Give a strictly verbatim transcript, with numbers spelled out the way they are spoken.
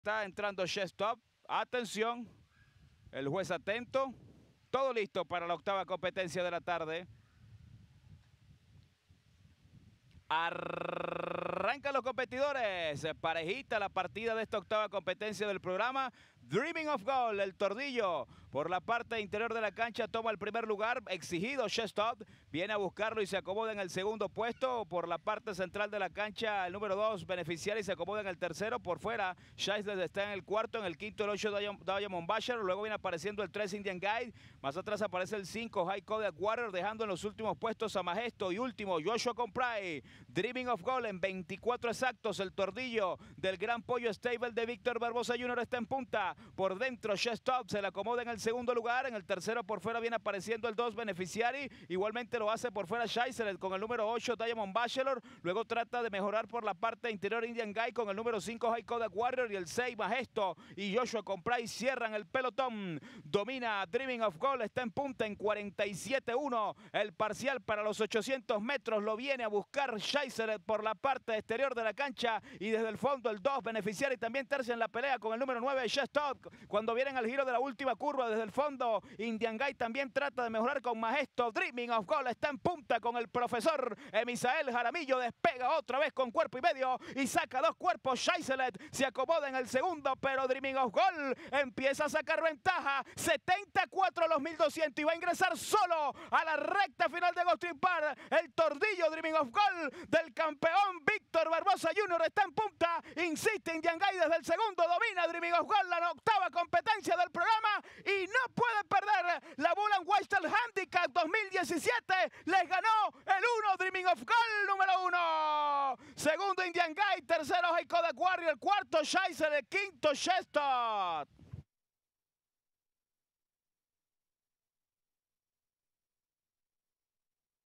Está entrando Shestop. Atención. El juez atento. Todo listo para la octava competencia de la tarde. Arrancan los competidores. Parejita la partida de esta octava competencia del programa. Dreaming of Gold, el tordillo, por la parte interior de la cancha toma el primer lugar, exigido Shestop, viene a buscarlo y se acomoda en el segundo puesto. Por la parte central de la cancha, el número dos, Beneficiari, se acomoda en el tercero. Por fuera, Shiesler está en el cuarto, en el quinto el ocho, Diamond Basher. Luego viene apareciendo el tres, Indian Guide. Más atrás aparece el cinco, High Code Warrior, dejando en los últimos puestos a Majesto. Y último, Joshua Compray. Dreaming of Gold en veinticuatro exactos, el tordillo del Gran Pollo Stable de Víctor Barbosa junior está en punta. Por dentro, Shestop se le acomoda en el segundo lugar. En el tercero, por fuera, viene apareciendo el dos, Beneficiari. Igualmente lo hace por fuera Shiesler con el número ocho, Diamond Bachelor. Luego trata de mejorar por la parte interior Indian Guy con el número cinco, High Code Warrior. Y el seis, Majesto y Joshua Compray cierran el pelotón. Domina Dreaming of Gold, está en punta en cuarenta y siete uno. El parcial para los ochocientos metros lo viene a buscar Shiesler por la parte exterior de la cancha. Y desde el fondo el dos, Beneficiari, también tercia en la pelea con el número nueve, Shestop. Cuando vienen al giro de la última curva desde el fondo, Indian Guy también trata de mejorar con Majesto. Dreaming of Gold está en punta con el profesor Emisael Jaramillo. Despega otra vez con cuerpo y medio y saca dos cuerpos. Shiesler se acomoda en el segundo, pero Dreaming of Gold empieza a sacar ventaja. setenta y cuatro a los mil doscientos y va a ingresar solo a la recta final de Gulfstream Park. El tordillo Dreaming of Gold del campeón Víctor Barbosa junior está en punta. Insiste Indian Guy desde el segundo. Domina Dreaming of Gold la octava competencia del programa y no puede perder la Bull and Western Handicap dos mil diecisiete. Les ganó el uno, Dreaming of Gold, número uno. Segundo, Indian Guy. Tercero, High Code Warrior. El cuarto, Shiesler. El quinto, Shestop.